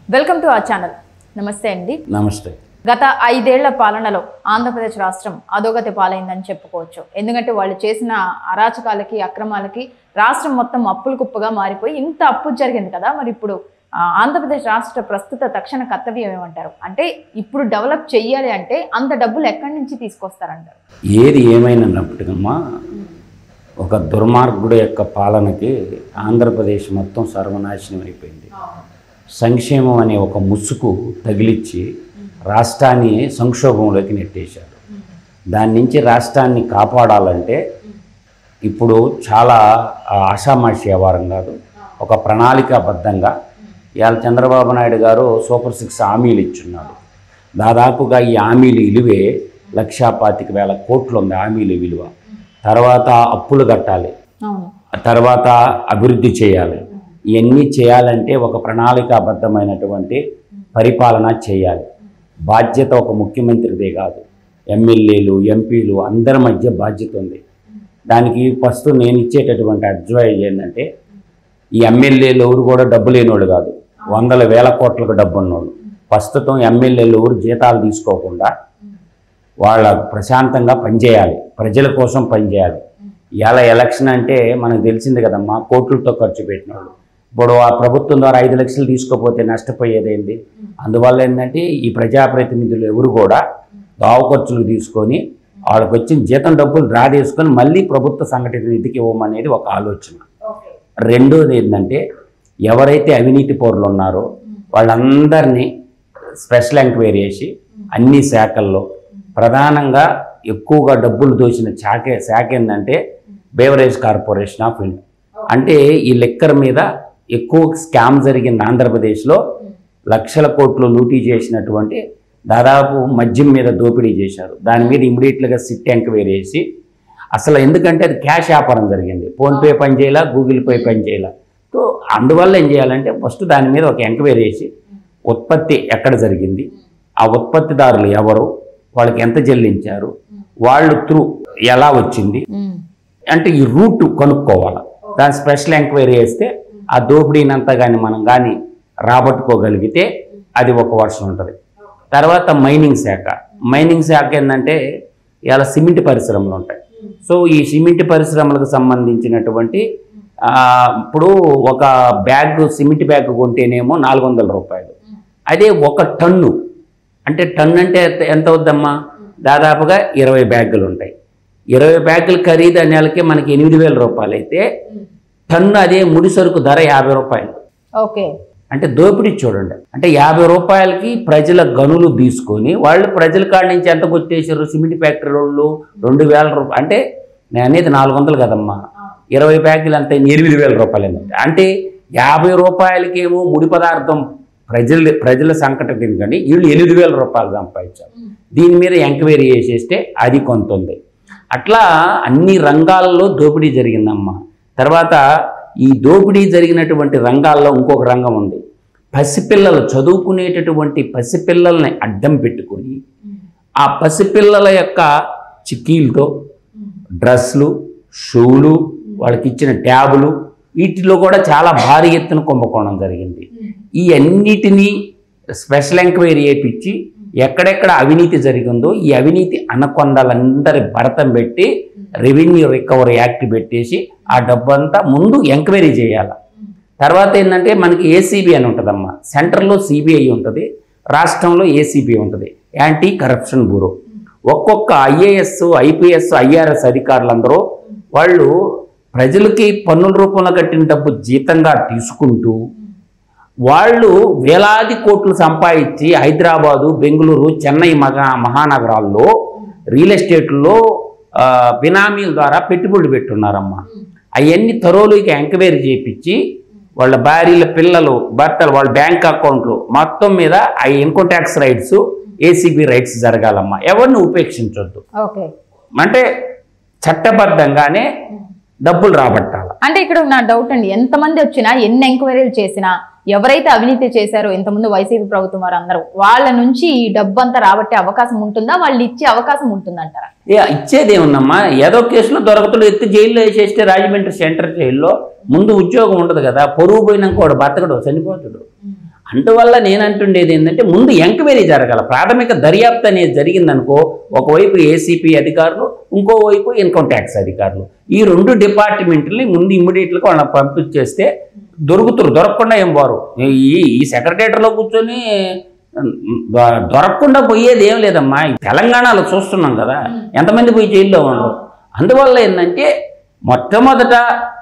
Welcome to our channel. నమస్తే అండి. నమస్తే. గత 5 ఏళ్ల పాలనలో ఆంధ్రప్రదేశ్ రాష్ట్రం అధోగతి పాలైందని చెప్పుకోవచ్చు. ఎందుకంటే వాళ్ళు చేసిన అరాచకాలకి అక్రమాలకి రాష్ట్రం మొత్తం అప్పుల కుప్పగా మారిపోయి ఇంత అప్పు జరిగింది కదా. మరి ఇప్పుడు ఆంధ్రప్రదేశ్ రాష్ట్ర ప్రస్తుత తక్షణ కర్తవ్యం ఏమంటారు? అంటే ఇప్పుడు డెవలప్ చెయ్యాలి అంటే అంత డబ్బులు ఎక్కడి నుంచి తీసుకొస్తారంటారు? ఏది ఏమైనప్పటికమ్మా ఒక దుర్మార్గుడు యొక్క పాలనకి ఆంధ్రప్రదేశ్ మొత్తం సర్వనాశనం అయిపోయింది. సంక్షేమం అనే ఒక ముసుగు తగిలిచ్చి రాష్ట్రాన్ని సంక్షోభంలోకి నెట్టేశారు. దాని నుంచి రాష్ట్రాన్ని కాపాడాలంటే ఇప్పుడు చాలా ఆషామాషి వ్యవహారం కాదు, ఒక ప్రణాళికాబద్ధంగా ఇవాళ చంద్రబాబు నాయుడు గారు సూపర్ 6 హామీలు ఇచ్చున్నాడు. దాదాపుగా ఈ హామీలు విలువే 1,25,000 కోట్లు ఉంది హామీల విలువ. తర్వాత అప్పులు కట్టాలి, తర్వాత అభివృద్ధి చేయాలి. ఇవన్నీ చేయాలంటే ఒక ప్రణాళికాబద్ధమైనటువంటి పరిపాలన చేయాలి. బాధ్యత ఒక ముఖ్యమంత్రిదే కాదు, ఎమ్మెల్యేలు ఎంపీలు అందరి మధ్య బాధ్యత ఉంది. దానికి ఫస్ట్ నేను ఇచ్చేటటువంటి అడ్వైజ్ ఏంటంటే ఈ ఎమ్మెల్యేలు ఎవరు కూడా డబ్బు లేనివాళ్ళు కాదు, 100,000 కోట్లకు డబ్బు ఉన్నవాళ్ళు. ప్రస్తుతం ఎమ్మెల్యేలు ఎవరు జీతాలు తీసుకోకుండా వాళ్ళ ప్రశాంతంగా పనిచేయాలి, ప్రజల కోసం పనిచేయాలి. ఇలా ఎలక్షన్ అంటే మనకు తెలిసింది కదమ్మా, కోట్లతో ఖర్చు పెట్టిన వాళ్ళు. ఇప్పుడు ఆ ప్రభుత్వం ద్వారా 5 లక్షలు తీసుకోపోతే నష్టపోయేదేంటి? అందువల్ల ఏంటంటే ఈ ప్రజాప్రతినిధులు ఎవరు కూడా దావ ఖర్చులు తీసుకొని వాళ్ళకి వచ్చిన జీతం డబ్బులు డ్రా తీసుకొని మళ్ళీ ప్రభుత్వ సంఘటిత నిధికి ఇవ్వమనేది ఒక ఆలోచన. రెండోది ఏంటంటే ఎవరైతే అవినీతి పౌరులు ఉన్నారో వాళ్ళందరినీ స్పెషల్ ఎంక్వైరీ చేసి అన్ని శాఖల్లో ప్రధానంగా ఎక్కువగా డబ్బులు దోచిన శాఖ ఏంటంటే బేవరేజ్ కార్పొరేషన్ ఆఫ్ ఇండియా. అంటే ఈ లెక్కర్ మీద ఎక్కువ స్కామ్ జరిగింది ఆంధ్రప్రదేశ్లో. లక్షల కోట్లు లూటీ చేసినటువంటి దాదాపు మద్యం మీద దోపిడీ చేశారు. దాని మీద ఇమీడియట్గా సిట్ ఎంక్వైరీ చేసి అసలు ఎందుకంటే అది క్యాష్ వ్యాపారం జరిగింది, ఫోన్పే పని చేయాల, గూగుల్ పే పని చేయాల. సో అందువల్ల ఏం చేయాలంటే ఫస్ట్ దాని మీద ఒక ఎంక్వైరీ చేసి ఉత్పత్తి ఎక్కడ జరిగింది, ఆ ఉత్పత్తిదారులు ఎవరు, వాళ్ళకి ఎంత చెల్లించారు, వాళ్ళు త్రూ ఎలా వచ్చింది అంటే ఈ రూట్ కనుక్కోవాలి. దాని స్పెషల్ ఎంక్వైరీ చేస్తే ఆ దోపిడీనంతా కానీ మనం కానీ రాబట్టుకోగలిగితే అది ఒక వర్షం ఉంటుంది. తర్వాత మైనింగ్ శాఖ ఏంటంటే ఇలా సిమెంట్ పరిశ్రమలు ఉంటాయి. సో ఈ సిమెంట్ పరిశ్రమలకు సంబంధించినటువంటి ఇప్పుడు ఒక సిమెంట్ బ్యాగ్ కొంటేనేమో 400 రూపాయలు. అదే 1 టన్ను అంటే అంటే ఎంత అవుద్దమ్మా? దాదాపుగా 20 బ్యాగులు ఉంటాయి. 20 బ్యాగులు ఖరీదు నెలకి మనకి 8,000 రూపాయలు అయితే టన్ను అదే ముడి సరుకు ధర 50 రూపాయలు. ఓకే, అంటే దోపిడీ చూడండి. అంటే 50 రూపాయలకి ప్రజల గనులు తీసుకొని వాళ్ళు ప్రజల కాడ నుంచి ఎంత కొట్టేశారు? సిమెంట్ ఫ్యాక్టరీ వాళ్ళు 2,000 రూపాయలు. అంటే నేను అనేది 400 కదమ్మా, 20 బ్యాగులు అంత 8,000 రూపాయలు ఏంటంటే అంటే 50 రూపాయలకేమో ముడి పదార్థం ప్రజల సంకట తినకండి, వీళ్ళు 8,000 రూపాయలు సంపాదించారు. దీని మీద ఎంక్వైరీ చేసేస్తే అది కొంత ఉంది. అట్లా అన్ని రంగాల్లో దోపిడీ జరిగిందమ్మా. తర్వాత ఈ దోపిడీ జరిగినటువంటి రంగాల్లో ఇంకొక రంగం ఉంది. పసిపిల్లలు చదువుకునేటటువంటి పసిపిల్లల్ని అడ్డం పెట్టుకొని ఆ పసిపిల్లల యొక్క చిక్కీలతో డ్రెస్సులు, షూలు, వాళ్ళకి ఇచ్చిన ట్యాబులు, వీటిలో కూడా చాలా భారీ ఎత్తున కుంభకోణం జరిగింది. ఈ అన్నిటినీ స్పెషల్ ఎంక్వైరీ చేయించి ఎక్కడెక్కడ అవినీతి జరిగిందో ఈ అవినీతి అనకొండలందరి భరతం పెట్టి రెవెన్యూ రికవరీ యాక్ట్ పెట్టేసి ఆ డబ్బంతా ముందు ఎంక్వైరీ చేయాలి. తర్వాత ఏంటంటే మనకి ఏసీబీ అని ఉంటుందమ్మా. సెంట్రల్లో సిబిఐ ఉంటుంది, రాష్ట్రంలో ఏసీబీ ఉంటుంది, యాంటీ కరప్షన్ బ్యూరో. ఒక్కొక్క ఐఏఎస్, ఐపీఎస్, ఐఆర్ఎస్ అధికారులందరూ వాళ్ళు ప్రజలకి పన్నుల రూపంలో కట్టిన డబ్బు జీతంగా తీసుకుంటూ వాళ్ళు వేలాది కోట్లు సంపాదించి హైదరాబాదు, బెంగళూరు, చెన్నై మహానగరాల్లో రియల్ ఎస్టేట్లో బినామీల ద్వారా పెట్టుబడులు పెట్టున్నారమ్మా. అవన్నీ తరోలుగా ఎంక్వైరీ చేయించి వాళ్ళ భార్యల, పిల్లలు, భర్తలు, వాళ్ళ బ్యాంక్ అకౌంట్లు మొత్తం మీద ఆ income tax raids, ACB raids జరగాలమ్మా. ఎవరిని ఉపేక్షించొద్దు. అంటే చట్టబద్ధంగానే డబ్బులు రాబట్టాలి. అంటే ఇక్కడ నా డౌట్ అండి, ఎంతమంది వచ్చినా ఎన్ని ఎంక్వైరీలు చేసినా ఎవరైతే అవినీతి చేశారో ఇంతకుముందు వైసీపీ ప్రభుత్వం వారు అందరూ వాళ్ళ నుంచి ఈ డబ్బు అంతా రాబట్టే అవకాశం ఉంటుందా? వాళ్ళు ఇచ్చే అవకాశం ఉంటుందంటారా? ఇచ్చేదేముందమ్మా, ఏదో కేసులో దొరకతులు ఎత్తి జైల్లో వేసేస్తే రాజమండ్రి సెంట్రల్ జైల్లో ముందు ఉద్యోగం ఉండదు కదా, పొరుగు పోయినాక వాడు బతకడు, చనిపోతాడు. అందువల్ల నేను అంటుండేది ఏంటంటే ముందు ఎంక్వైరీ జరగాల, ప్రాథమిక దర్యాప్తు అనేది జరిగిందనుకో, ఒకవైపు ఏసీపీ అధికారులు, ఇంకోవైపు ఇన్కమ్ ట్యాక్స్ అధికారులు, ఈ రెండు డిపార్ట్మెంట్ని ముందు ఇమ్మీడియట్గా వాళ్ళని పంపించేస్తే దొరకకుండా ఏం పోరు. ఈ సెక్రటేరియట్లో కూర్చొని దొరకకుండా పోయేది ఏం లేదమ్మా. తెలంగాణలో చూస్తున్నాం కదా ఎంతమంది పోయి జైల్లో ఉన్నారు. అందువల్ల ఏంటంటే మొట్టమొదట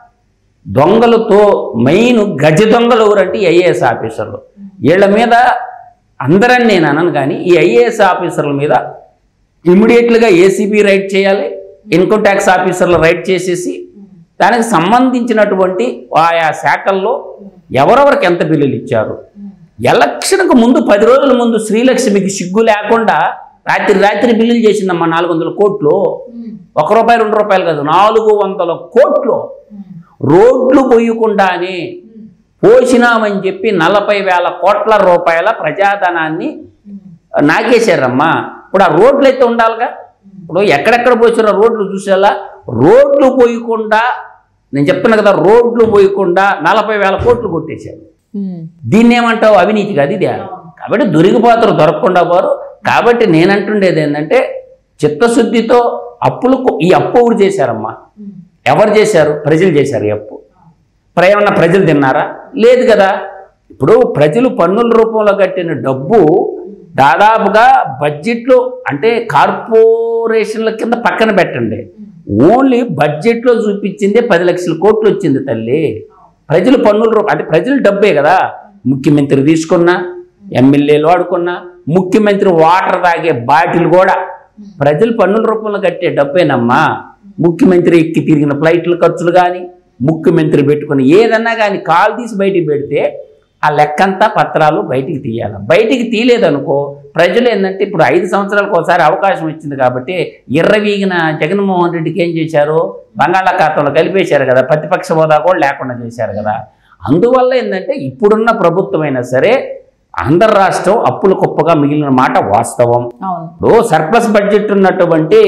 దొంగలతో మెయిన్ గజ దొంగలు ఎవరంటే ఐఏఎస్ ఆఫీసర్లు. వీళ్ళ మీద అందరని నేను అనను, కానీ ఈ ఐఏఎస్ ఆఫీసర్ల మీద ఇమ్మీడియట్గా ఏసీబీ రైడ్ చేయాలి, ఇన్కమ్ ట్యాక్స్ ఆఫీసర్లు రైడ్ చేసేసి దానికి సంబంధించినటువంటి ఆయా శాఖల్లో ఎవరెవరికి ఎంత బిల్లులు ఇచ్చారు. ఎలక్షన్కు ముందు 10 రోజుల ముందు శ్రీలక్ష్మికి సిగ్గు లేకుండా రాత్రి బిల్లులు చేసిందమ్మా 400 కోట్లు. ₹1 ₹2 కాదు, 400 కోట్లు రోడ్లు పోయకుండానే పోసినామని చెప్పి 40,000 కోట్ల రూపాయల ప్రజాధనాన్ని నాకేశారమ్మా. ఇప్పుడు ఆ రోడ్లు అయితే ఉండాలిగా. ఇప్పుడు ఎక్కడెక్కడ పోసిన రోడ్లు చూసేలా, రోడ్లు పోయకుండా నేను చెప్తున్నా కదా, రోడ్లు పోయకుండా 40,000 కోట్లు కొట్టేశారు. దీన్ని ఏమంటావు? అవినీతి కాదు ఇదే. కాబట్టి దొరికిపోతారు, దొరకకుండా పోరు. కాబట్టి నేనంటుండేది ఏంటంటే చిత్తశుద్ధితో ఈ అప్పు ఎవరు చేశారమ్మా? ఎవరు చేశారు? ప్రజలు చేశారు. ఈ అప్పు ఏమన్నా ప్రజలు తిన్నారా? లేదు కదా. ఇప్పుడు ప్రజలు పన్నుల రూపంలో కట్టిన డబ్బు దాదాపుగా బడ్జెట్లో, అంటే కార్పొరేషన్ల కింద పక్కన పెట్టండి, ఓన్లీ బడ్జెట్లో చూపించిందే 10 లక్షల కోట్లు వచ్చింది తల్లి. ప్రజలు పన్నుల రూపం, అంటే ప్రజలు డబ్బే కదా. ముఖ్యమంత్రి తీసుకున్నా, ఎమ్మెల్యేలు వాడుకున్నా, ముఖ్యమంత్రి వాటర్ తాగే బాటిల్ కూడా ప్రజలు పన్నుల రూపంలో కట్టే డబ్బేనమ్మా. ముఖ్యమంత్రి ఎక్కి తిరిగిన ఫ్లైట్ల ఖర్చులు కానీ, ముఖ్యమంత్రి పెట్టుకుని ఏదన్నా కానీ కాలు తీసి బయటికి పెడితే ఆ లెక్కంతా పత్రాలు బయటికి తీయాలి. బయటికి తీయలేదనుకో ప్రజలు ఏంటంటే, ఇప్పుడు 5 సంవత్సరాలకు ఒకసారి అవకాశం వచ్చింది కాబట్టి ఎర్రవీగిన జగన్మోహన్ రెడ్డికి ఏం చేశారు? బంగాళాఖాతంలో కలిపేశారు కదా, ప్రతిపక్ష హోదా కూడా లేకుండా చేశారు కదా. అందువల్ల ఏంటంటే ఇప్పుడున్న ప్రభుత్వమైనా సరే ఆంధ్ర రాష్ట్రం అప్పుల కుప్పగా మిగిలిన మాట వాస్తవం. ఇప్పుడు సర్ప్లస్ బడ్జెట్ ఉన్నటువంటి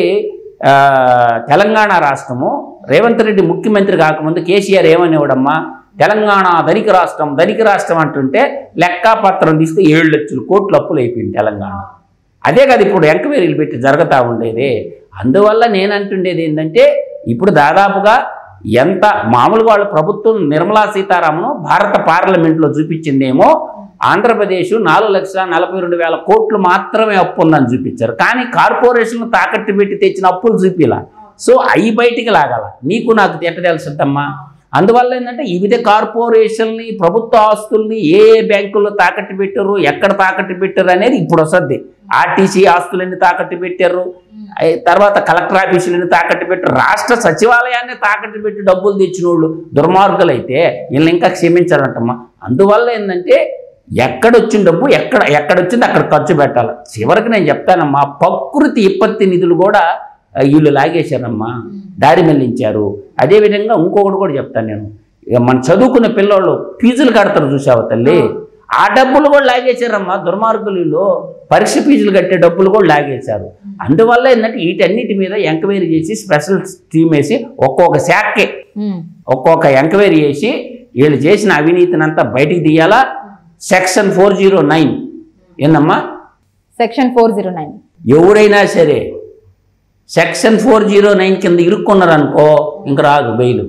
తెలంగాణ రాష్ట్రము రేవంత్ రెడ్డి ముఖ్యమంత్రి కాకముందు కేసీఆర్ ఏమనేవాడమ్మా? తెలంగాణ ధనిక రాష్ట్రం అంటుంటే లెక్కాపత్రం తీస్తే 7 లక్షల కోట్లు అప్పులు అయిపోయింది తెలంగాణ. అదే కదా ఇప్పుడు ఎంక్వైరీలు పెట్టి జరుగుతూ ఉండేది. అందువల్ల నేను అంటుండేది ఏంటంటే, ఇప్పుడు దాదాపుగా ఎంత మామూలుగా వాళ్ళ ప్రభుత్వం నిర్మలా సీతారామన్ భారత పార్లమెంట్లో చూపించిందేమో ఆంధ్రప్రదేశ్ 4,42,000 కోట్లు మాత్రమే అప్పు ఉందని చూపించారు. కానీ కార్పొరేషన్లు తాకట్టు పెట్టి తెచ్చిన అప్పులు చూపిలా. సో అవి బయటికి లాగాల. నీకు నాకు ఎట్ట తెలుసుద్దమ్మా? అందువల్ల ఏంటంటే వివిధ కార్పొరేషన్ని, ప్రభుత్వ ఆస్తుల్ని ఏ బ్యాంకుల్లో తాకట్టు పెట్టారు, ఎక్కడ తాకట్టు పెట్టారు అనేది ఇప్పుడు వస్తుంది. ఆర్టీసీ ఆస్తులన్నీ తాకట్టు పెట్టారు, తర్వాత కలెక్టర్ ఆఫీసులన్నీ తాకట్టు పెట్టారు, రాష్ట్ర సచివాలయాన్ని తాకట్టు పెట్టి డబ్బులు తెచ్చిన వాళ్ళు దుర్మార్గులు అయితే వీళ్ళని ఇంకా క్షమించాలంటమ్మా. అందువల్ల ఏంటంటే ఎక్కడొచ్చిన డబ్బు ఎక్కడొచ్చింది అక్కడ ఖర్చు పెట్టాలి. చివరికి నేను చెప్తానమ్మా, ప్రకృతి విపత్తి నిధులు కూడా వీళ్ళు లాగేశారమ్మా, దారి మళ్లించారు. అదేవిధంగా ఇంకొకటి కూడా చెప్తాను నేను, మన చదువుకున్న పిల్లలు ఫీజులు కడతారు చూసావా తల్లి, ఆ డబ్బులు కూడా లాగేశారమ్మా దుర్మార్గులు. పరీక్ష ఫీజులు కట్టే డబ్బులు కూడా లాగేశారు. అందువల్ల ఏంటంటే వీటన్నిటి మీద ఎంక్వైరీ చేసి స్పెషల్ టీమ్ వేసి ఒక్కొక్క శాఖకి ఒక్కొక్క ఎంక్వైరీ చేసి వీళ్ళు చేసిన అవినీతిని అంతా బయటికి తీయాలా. సెక్షన్ 409 ఏందమ్మా? సెక్షన్ 409 ఎవరైనా సరే సెక్షన్ 409 కింద ఇరుక్కున్నారనుకో ఇంక రాదు బెయిల్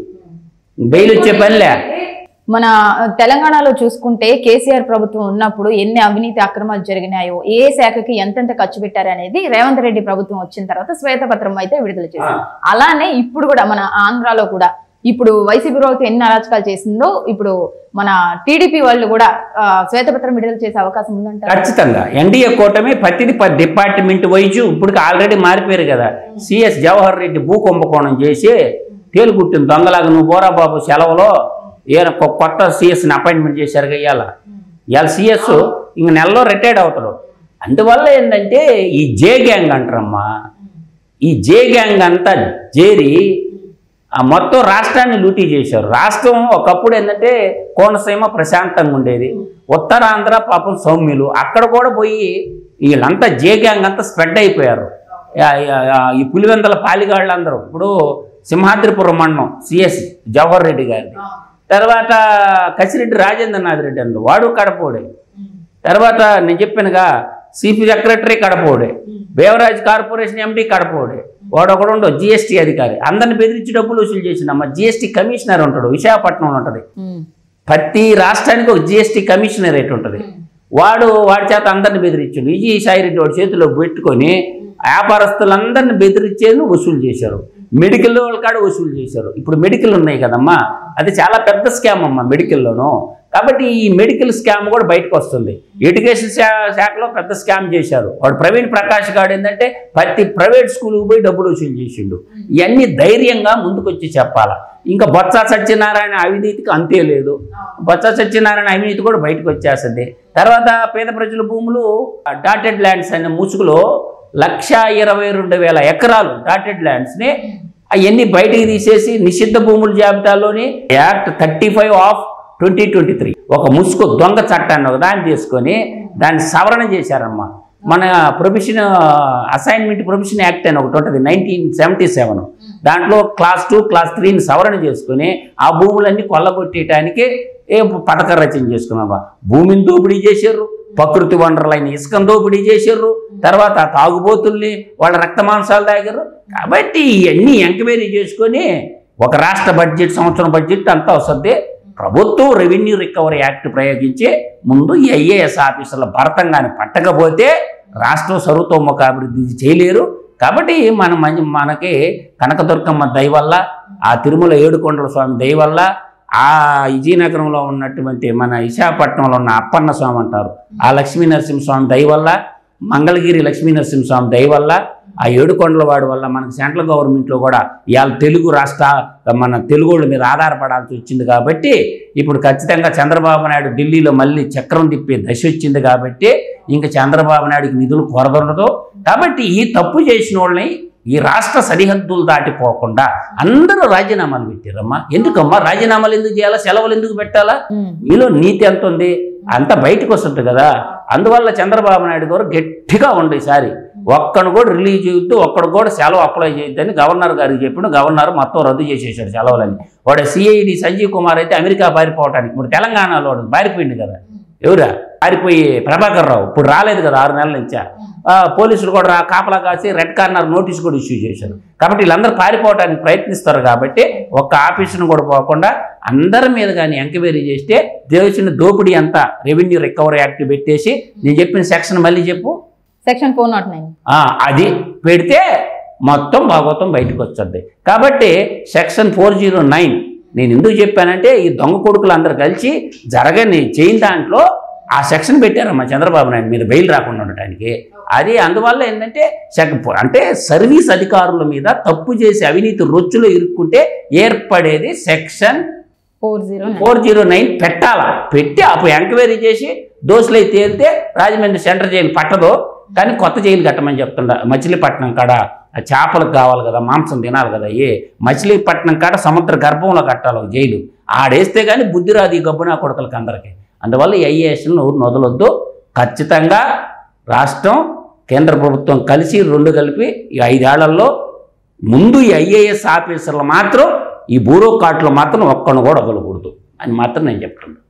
వచ్చే పనిలే. మన తెలంగాణలో చూసుకుంటే కేసీఆర్ ప్రభుత్వం ఉన్నప్పుడు ఎన్ని అవినీతి అక్రమాలు జరిగినాయో, ఏ శాఖకి ఎంతెంత ఖర్చు పెట్టారు అనేది రేవంత్ రెడ్డి ప్రభుత్వం వచ్చిన తర్వాత శ్వేతపత్రం అయితే విడుదల చేశారు. అలానే ఇప్పుడు కూడా మన ఆంధ్రాలో కూడా ఇప్పుడు వైసీపీ ప్రభుత్వం ఎన్ని అరాచకాలు చేసిందో ఇప్పుడు మన టీడీపీ వాళ్ళు కూడా శ్వేతపత్రం విడుదల చేసే అవకాశం ఉందంట. ఖచ్చితంగా ఎన్డీఏ కూటమి ప్రతిదీ డిపార్ట్మెంట్ వైజు ఇప్పుడు ఆల్రెడీ మారిపోయారు కదా. సిఎస్ జవహర్ రెడ్డి భూ కుంభకోణం చేసి తేలుగుట్టిన దొంగలాగా నువ్వు బోరా బాబు సెలవులో కొత్త సిఎస్ని అపాయింట్మెంట్ చేశారు. ఇవాళ సిఎస్ ఇంక నెలలో రిటైర్డ్ అవుతాడు. అందువల్ల ఏంటంటే ఈ జే గ్యాంగ్ అంటారమ్మా, ఈ జే గ్యాంగ్ అంతా చేరి మొత్తం రాష్ట్రాన్ని లూటీ చేశారు. రాష్ట్రం ఒకప్పుడు ఏంటంటే కోనసీమ ప్రశాంతంగా ఉండేది, ఉత్తరాంధ్ర పాపం సౌమ్యులు, అక్కడ కూడా పోయి వీళ్ళంతా జే గ్యాంగ్ అంతా స్ప్రెడ్ అయిపోయారు. ఈ పులివెందల పాలిగాళ్ళు అందరూ ఇప్పుడు సింహాద్రిపురం మండలం సిఎస్ జవహర్ రెడ్డి గారిది, తర్వాత కసిరెడ్డి రాజేంద్రనాథ్ రెడ్డి అన్నాడు, వాడు కడపోడే. తర్వాత నేను చెప్పానుగా సిపి సెక్రటరీ కడపోడే, బేవరాజ్ కార్పొరేషన్ ఎండి కడపోడే, వాడొకడు ఉండవు జిఎస్టీ అధికారి, అందరిని బెదిరించి డబ్బులు వసూలు చేసిండమ్మ. జిఎస్టీ కమిషనర్ ఉంటాడు, విశాఖపట్నంలో ఉంటుంది. ప్రతి రాష్ట్రానికి ఒక జిఎస్టీ కమిషనరేట్ ఉంటుంది. వాడి చేత అందరిని బెదిరించాడు. విజయసాయిరెడ్డి వాడి చేతిలో పెట్టుకొని వ్యాపారస్తులందరినీ బెదిరించేది వసూలు చేశారు. మెడికల్ వాళ్ళ కాడ వసూలు చేశారు. ఇప్పుడు మెడికల్ ఉన్నాయి కదమ్మా, అది చాలా పెద్ద స్కామ్ అమ్మా మెడికల్లోనూ. కాబట్టి ఈ మెడికల్ స్కామ్ కూడా బయటకు వస్తుంది. ఎడ్యుకేషన్ శాఖలో పెద్ద స్కామ్ చేశారు. వాడు ప్రవీణ్ ప్రకాష్ గారు ఏంటంటే ప్రతి ప్రైవేట్ స్కూల్కి పోయి డబ్బులు వసూలు చేసిండు. ఇవన్నీ ధైర్యంగా ముందుకొచ్చి చెప్పాలా. ఇంకా బొత్స సత్యనారాయణ అవినీతికి అంతే లేదు. బొత్స సత్యనారాయణ అవినీతి కూడా బయటకు వచ్చేస్తుంది. తర్వాత పేద ప్రజల భూములు డాటెడ్ ల్యాండ్స్ అనే ముసుగులో 1,22,000 ఎకరాలు డాటెడ్ ల్యాండ్స్ని అవన్నీ బయటికి తీసేసి నిషిద్ధ భూముల జాబితాలోని యాక్ట్ 35/2023 ఒక ముసుగు దొంగ చట్టాన్ని ఒక దాన్ని తీసుకొని దాన్ని సవరణ చేశారమ్మా. మన ప్రొఫెషన్ అసైన్మెంట్ ప్రొఫెషన్ యాక్ట్ అని ఒకటి ఉంటుంది 1977. దాంట్లో క్లాస్ 2 క్లాస్ 3ని సవరణ చేసుకుని ఆ భూములన్నీ కొల్లగొట్టేయటానికి పథక రచన చేసుకున్నామా. భూమిని దోపిడీ చేశారు, ప్రకృతి వనరులైన ఇసుకను దోపిడీ చేశారు, తర్వాత తాగుబోతుల్ని వాళ్ళ రక్త మాంసాలు తాగారు. కాబట్టి ఇవన్నీ ఎంక్వైరీ చేసుకొని ఒక రాష్ట్ర బడ్జెట్ సంవత్సరం బడ్జెట్ అంతా వస్తుంది. ప్రభుత్వం రెవెన్యూ రికవరీ యాక్ట్ ప్రయోగించి ముందు ఈ ఐఏఎస్ ఆఫీసర్ల భరతంగాని పట్టకపోతే రాష్ట్రం సర్వతోముఖ అభివృద్ధి చేయలేరు. కాబట్టి మనకి కనకదుర్గమ్మ దయ వల్ల, ఆ తిరుమల ఏడుకొండల స్వామి దయ వల్ల, ఆ విజయనగరంలో ఉన్నటువంటి మన విశాఖపట్నంలో ఉన్న అప్పన్న స్వామి అంటారు, ఆ లక్ష్మీనరసింహస్వామి దయ వల్ల, మంగళగిరి లక్ష్మీనరసింహస్వామి దయ వల్ల, ఆ ఏడుకొండల వాడి వల్ల మనకు సెంట్రల్ గవర్నమెంట్లో కూడా ఇవాళ తెలుగు మన తెలుగుల మీద ఆధారపడాల్సి వచ్చింది. కాబట్టి ఇప్పుడు ఖచ్చితంగా చంద్రబాబు నాయుడు ఢిల్లీలో మళ్ళీ చక్రం తిప్పే దశ వచ్చింది. కాబట్టి ఇంకా చంద్రబాబు నాయుడికి నిధులు కొరదఉండదు. కాబట్టి ఈ తప్పు చేసిన వాళ్ళని ఈ రాష్ట్ర సరిహద్దులు దాటిపోకుండా అందరూ రాజీనామాలు పెట్టారమ్మా. ఎందుకమ్మా రాజీనామాలు ఎందుకు చేయాలా, సెలవులు ఎందుకు పెట్టాలా? మీలో నీతి ఎంత ఉంది అంత బయటకు వస్తుంది కదా. అందువల్ల చంద్రబాబు నాయుడు గారు గట్టిగా ఉండే ఈసారి ఒక్కడు కూడా రిలీజ్ చేయొద్దు, ఒక్కడు కూడా సెలవు అప్లై చేయొద్దని గవర్నర్ గారికి చెప్పిన గవర్నర్ మొత్తం రద్దు చేసేసాడు సెలవులని. వాడు సిఐడి సంజీవ్ కుమార్ అయితే అమెరికా పారిపోవటానికి ఇప్పుడు తెలంగాణలో పారిపోయింది కదా. ఎవరా పారిపోయి ప్రభాకర్ రావు ఇప్పుడు రాలేదు కదా 6 నెలల నుంచా. పోలీసులు కూడా కాపలా కాసి రెడ్ కార్నర్ నోటీస్ కూడా ఇష్యూ చేశారు. కాబట్టి వీళ్ళందరూ పారిపోవడానికి ప్రయత్నిస్తారు. కాబట్టి ఒక్క ఆఫీసును కూడా పోకుండా అందరి మీద కానీ ఎంక్వైరీ చేస్తే దేశం దోపిడీ అంతా రెవెన్యూ రికవరీ యాక్ట్ పెట్టేసి నేను చెప్పిన సెక్షన్ మళ్ళీ చెప్పు, సెక్షన్ 409 అది పెడితే మొత్తం భాగవతం బయటకు వస్తుంది. కాబట్టి సెక్షన్ 409 నేను ఎందుకు చెప్పానంటే ఈ దొంగ కొడుకులు అందరూ కలిసి చేయని దాంట్లో ఆ సెక్షన్ పెట్టారమ్మా చంద్రబాబు నాయుడు మీద బెయిల్ రాకుండా ఉండటానికి. అది అందువల్ల ఏంటంటే అంటే సర్వీస్ అధికారుల మీద తప్పు చేసి అవినీతి రొచ్చులో ఇరుక్కుంటే ఏర్పడేది సెక్షన్ 409 పెట్టాలా. పెట్టి అప్పుడు ఎంక్వైరీ చేసి దోషులై తేలితే రాజమండ్రి సెంట్రల్ జైలు పట్టదు, కానీ కొత్త జైలు కట్టమని చెప్తుండ. మచిలీపట్నం కాడ చేపలకు కావాలి కదా, మాంసం తినాలి కదా. మచిలీపట్నం కాడ సముద్ర గర్భంలో కట్టాలి ఒక జైలు. ఆడేస్తే కానీ బుద్ధి రాదు ఈ గబ్బునా కొడుకులకి అందరికీ. అందువల్ల ఈ ఐఏఎస్ను వదలొద్దు. ఖచ్చితంగా రాష్ట్రం కేంద్ర ప్రభుత్వం కలిసి రెండు కలిపి ఈ 5 ఏళ్లలో ముందు ఈ ఐఏఎస్ ఆఫీసర్లు మాత్రం ఈ బ్యూరోక్రాట్లు మాత్రం ఒక్కను కూడా వదలకూడదు అని మాత్రం నేను చెప్తున్నాను.